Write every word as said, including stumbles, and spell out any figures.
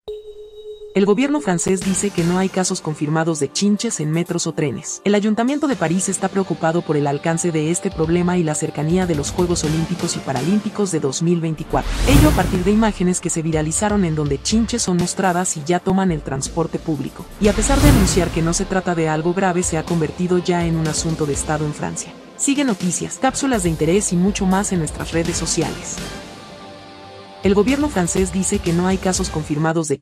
El gobierno francés dice que no hay casos confirmados de chinches en metros o trenes. El Ayuntamiento de París está preocupado por el alcance de este problema y la cercanía de los Juegos Olímpicos y Paralímpicos de dos mil veinticuatro. Ello a partir de imágenes que se viralizaron en donde chinches son mostradas y ya toman el transporte público. Y a pesar de anunciar que no se trata de algo grave, se ha convertido ya en un asunto de Estado en Francia. Sigue noticias, cápsulas de interés y mucho más en nuestras redes sociales. El gobierno francés dice que no hay casos confirmados de